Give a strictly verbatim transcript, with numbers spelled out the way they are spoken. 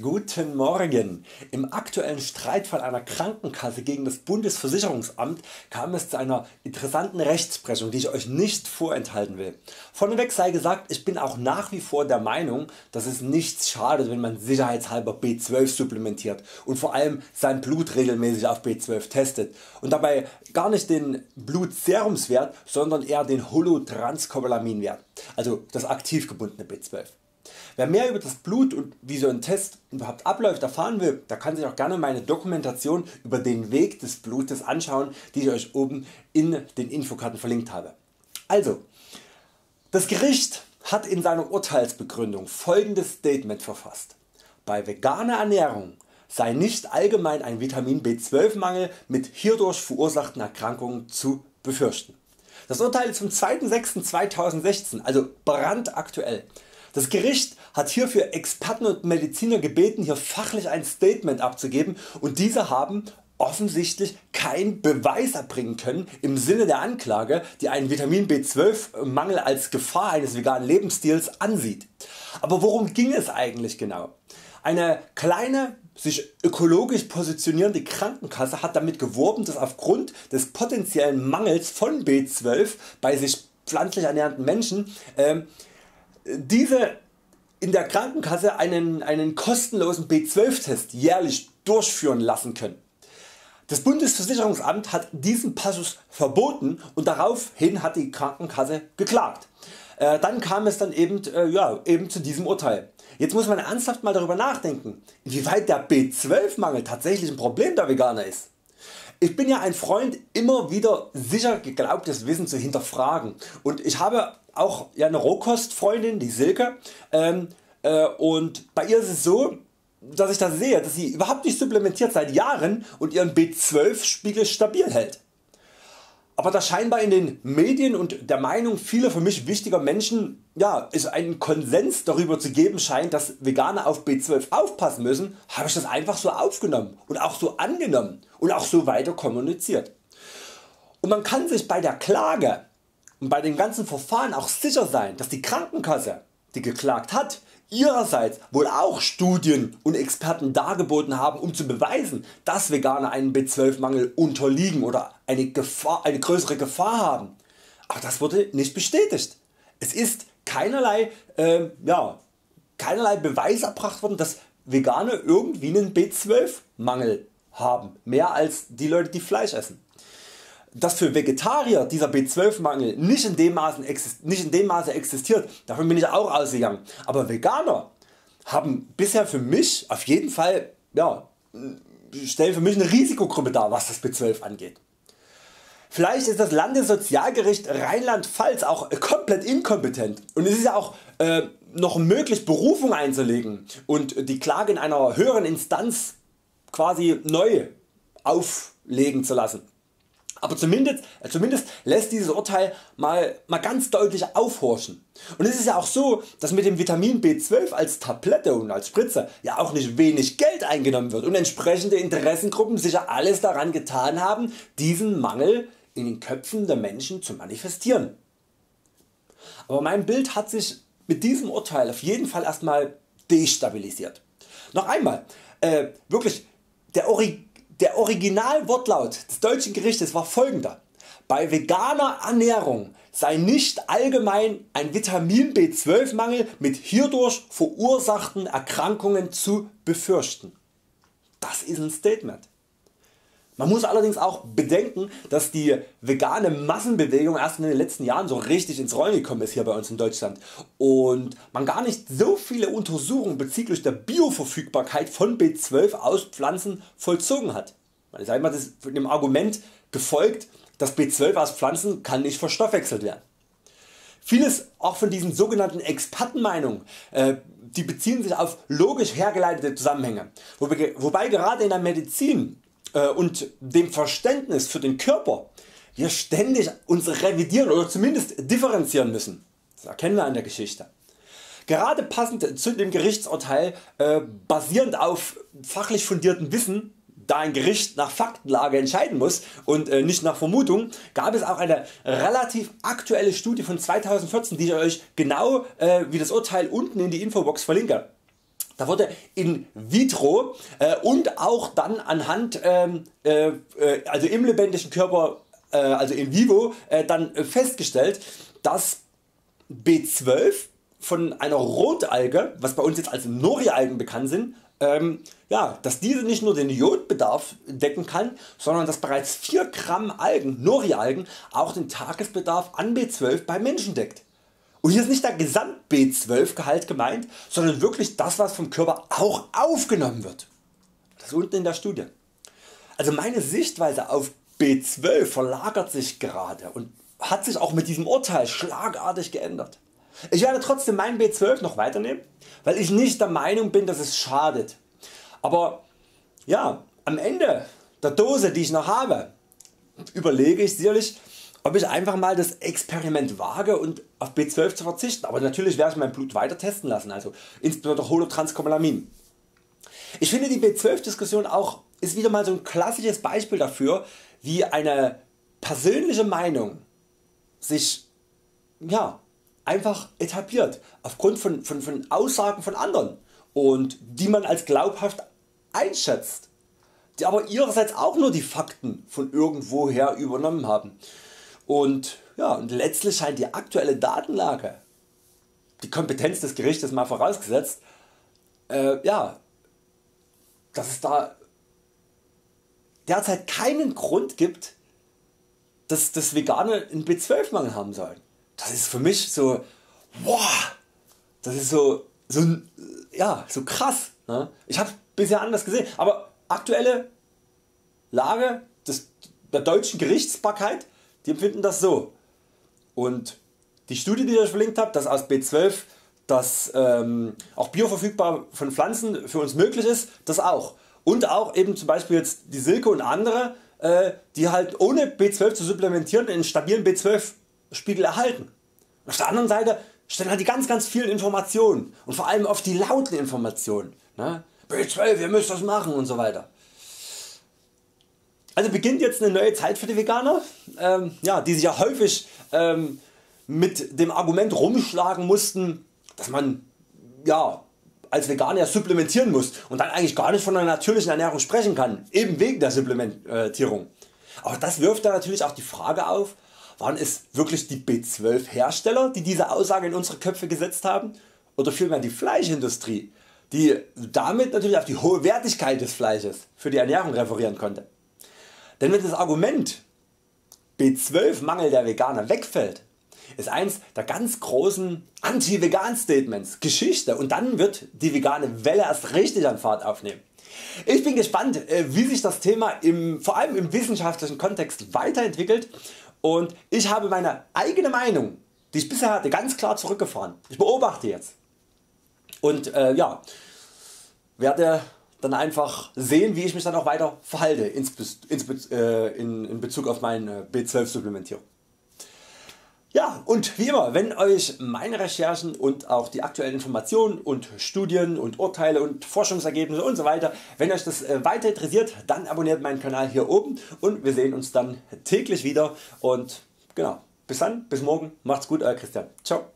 Guten Morgen! Im aktuellen Streitfall einer Krankenkasse gegen das Bundesversicherungsamt kam es zu einer interessanten Rechtsprechung, die ich Euch nicht vorenthalten will. Vorneweg sei gesagt, ich bin auch nach wie vor der Meinung, dass es nichts schadet, wenn man sicherheitshalber B zwölf supplementiert und vor allem sein Blut regelmäßig auf B zwölf testet und dabei gar nicht den Blutserumswert, sondern eher den Holotranscobalaminwert, also das aktiv gebundene B zwölf. Wer mehr über das Blut und wie so ein Test überhaupt abläuft erfahren will, der kann sich auch gerne meine Dokumentation über den Weg des Blutes anschauen, die ich Euch oben in den Infokarten verlinkt habe. Also, das Gericht hat in seiner Urteilsbegründung folgendes Statement verfasst: Bei veganer Ernährung sei nicht allgemein ein Vitamin B zwölf Mangel mit hierdurch verursachten Erkrankungen zu befürchten. Das Urteil ist vom zweiten sechsten zweitausendsechzehn, also brandaktuell. Das Gericht hat hierfür Experten und Mediziner gebeten, hier fachlich ein Statement abzugeben, und diese haben offensichtlich keinen Beweis erbringen können im Sinne der Anklage, die einen Vitamin B zwölf Mangel als Gefahr eines veganen Lebensstils ansieht. Aber worum ging es eigentlich genau? Eine kleine, sich ökologisch positionierende Krankenkasse hat damit geworben, dass aufgrund des potenziellen Mangels von B zwölf bei sich pflanzlich ernährenden Menschen äh, diese in der Krankenkasse einen, einen kostenlosen B zwölf Test jährlich durchführen lassen können. Das Bundesversicherungsamt hat diesen Passus verboten und daraufhin hat die Krankenkasse geklagt. Äh, dann kam es dann eben, äh, ja, eben zu diesem Urteil. Jetzt muss man ernsthaft mal darüber nachdenken, inwieweit der B zwölf Mangel tatsächlich ein Problem der Veganer ist. Ich bin ja ein Freund, immer wieder sicher geglaubtes Wissen zu hinterfragen, und ich habe auch ja eine Rohkostfreundin, die Silke, ähm, äh, und bei ihr ist es so, dass ich das sehe, dass sie überhaupt nicht supplementiert seit Jahren und ihren B zwölf Spiegel stabil hält. Aber da scheinbar in den Medien und der Meinung vieler für mich wichtiger Menschen ja, es einen Konsens darüber zu geben scheint, dass Veganer auf B zwölf aufpassen müssen, habe ich das einfach so aufgenommen und auch so angenommen und auch so weiter kommuniziert. Und man kann sich bei der Klage und bei dem ganzen Verfahren auch sicher sein, dass die Krankenkasse, die geklagt hat, ihrerseits wohl auch Studien und Experten dargeboten haben, um zu beweisen, dass Veganer einen B zwölf Mangel unterliegen oder eine, Gefahr, eine größere Gefahr haben. Aber das wurde nicht bestätigt. Es ist keinerlei, äh, ja, keinerlei Beweis erbracht worden, dass Veganer irgendwie einen B zwölf Mangel haben, mehr als die Leute die Fleisch essen. Dass für Vegetarier dieser B zwölf Mangel nicht in dem Maße, nicht in dem Maße existiert, davon bin ich auch ausgegangen. Aber Veganer haben bisher für mich auf jeden Fall, ja, stellen für mich eine Risikogruppe dar, was das B zwölf angeht. Vielleicht ist das Landessozialgericht Rheinland-Pfalz auch komplett inkompetent, und es ist ja auch äh, noch möglich, Berufung einzulegen und die Klage in einer höheren Instanz quasi neu auflegen zu lassen. Aber zumindest, zumindest lässt dieses Urteil mal, mal ganz deutlich aufhorchen. Und es ist ja auch so, dass mit dem Vitamin B zwölf als Tablette und als Spritze ja auch nicht wenig Geld eingenommen wird und entsprechende Interessengruppen sicher alles daran getan haben, diesen Mangel in den Köpfen der Menschen zu manifestieren. Aber mein Bild hat sich mit diesem Urteil auf jeden Fall erstmal destabilisiert. Noch einmal, äh, wirklich der Original Der Originalwortlaut des deutschen Gerichtes war folgender: Bei veganer Ernährung sei nicht allgemein ein Vitamin B zwölf Mangel mit hierdurch verursachten Erkrankungen zu befürchten. Das ist ein Statement. Man muss allerdings auch bedenken, dass die vegane Massenbewegung erst in den letzten Jahren so richtig ins Rollen gekommen ist hier bei uns in Deutschland und man gar nicht so viele Untersuchungen bezüglich der Bioverfügbarkeit von B zwölf aus Pflanzen vollzogen hat. Man ist einmal dem Argument gefolgt, dass B zwölf aus Pflanzen kann nicht verstoffwechselt werden. Vieles auch von diesen sogenannten Expertenmeinungen, äh, die beziehen sich auf logisch hergeleitete Zusammenhänge, wobei, wobei gerade in der Medizin und dem Verständnis für den Körper wir ständig uns revidieren oder zumindest differenzieren müssen. Das erkennen wir an der Geschichte. Gerade passend zu dem Gerichtsurteil, äh, basierend auf fachlich fundiertem Wissen, da ein Gericht nach Faktenlage entscheiden muss und äh, nicht nach Vermutung, gab es auch eine relativ aktuelle Studie von zweitausendvierzehn, die ich Euch genau äh, wie das Urteil unten in die Infobox verlinke. Da wurde in vitro äh, und auch dann anhand ähm, äh, also im lebendigen Körper, äh, also in vivo, äh, dann festgestellt, dass B zwölf von einer Rotalge, was bei uns jetzt als Nori-Algen bekannt sind, ähm, ja, dass diese nicht nur den Jodbedarf decken kann, sondern dass bereits vier Gramm Algen, Nori-Algen, auch den Tagesbedarf an B zwölf beim Menschen deckt. Und hier ist nicht der Gesamt B zwölf Gehalt gemeint, sondern wirklich das, was vom Körper auch aufgenommen wird. Das ist unten in der Studie. Also meine Sichtweise auf B zwölf verlagert sich gerade und hat sich auch mit diesem Urteil schlagartig geändert. Ich werde trotzdem mein B zwölf noch weiternehmen, weil ich nicht der Meinung bin, dass es schadet. Aber ja, am Ende der Dose, die ich noch habe, überlege ich sicherlich, ob ich einfach mal das Experiment wage und auf B zwölf zu verzichten. Aber natürlich werde ich mein Blut weiter testen lassen, also insbesondere Holotranscobalamin. Ich finde, die B zwölf Diskussion auch ist wieder mal so ein klassisches Beispiel dafür, wie eine persönliche Meinung sich ja, einfach etabliert aufgrund von, von, von Aussagen von anderen und die man als glaubhaft einschätzt, die aber ihrerseits auch nur die Fakten von irgendwoher übernommen haben. Und, ja, und letztlich scheint die aktuelle Datenlage, die Kompetenz des Gerichtes mal vorausgesetzt, äh, ja, dass es da derzeit keinen Grund gibt, dass das Vegane einen B zwölf Mangel haben sollen. Das ist für mich so, wow, das ist so, so, ja, so krass. Ne? Ich habe bisher anders gesehen, aber aktuelle Lage des, der deutschen Gerichtsbarkeit, die empfinden das so. Und die Studie, die ich euch verlinkt habe, dass aus B zwölf das ähm, auch bioverfügbar von Pflanzen für uns möglich ist, das auch. Und auch eben zum Beispiel jetzt die Silke und andere, äh, die halt ohne B zwölf zu supplementieren einen stabilen B zwölf Spiegel erhalten. Auf der anderen Seite stellen halt die ganz ganz vielen Informationen und vor allem oft die lauten Informationen. Ne? B zwölf, ihr müsst das machen und so weiter. Also beginnt jetzt eine neue Zeit für die Veganer, ähm, ja, die sich ja häufig ähm, mit dem Argument rumschlagen mussten, dass man ja, als Veganer ja supplementieren muss und dann eigentlich gar nicht von einer natürlichen Ernährung sprechen kann, eben wegen der Supplementierung. Aber das wirft dann natürlich auch die Frage auf, waren es wirklich die B zwölf Hersteller, die diese Aussage in unsere Köpfe gesetzt haben, oder vielmehr die Fleischindustrie, die damit natürlich auf die hohe Wertigkeit des Fleisches für die Ernährung referieren konnte. Denn wenn das Argument B zwölf Mangel der Veganer wegfällt, ist eins der ganz großen Anti-Vegan Statements Geschichte und dann wird die vegane Welle erst richtig an Fahrt aufnehmen. Ich bin gespannt wie sich das Thema im, vor allem im wissenschaftlichen Kontext weiterentwickelt und ich habe meine eigene Meinung, die ich bisher hatte, ganz klar zurückgefahren. Ich beobachte jetzt und äh, ja, werde dann einfach sehen, wie ich mich dann auch weiter verhalte ins, ins, äh, in, in Bezug auf meine B zwölf Supplementierung. Ja, und wie immer, wenn Euch meine Recherchen und auch die aktuellen Informationen und Studien und Urteile und Forschungsergebnisse und so weiter, wenn Euch das weiter interessiert, dann abonniert meinen Kanal hier oben und wir sehen uns dann täglich wieder und genau, bis dann, bis morgen, macht's gut, Euer Christian, ciao.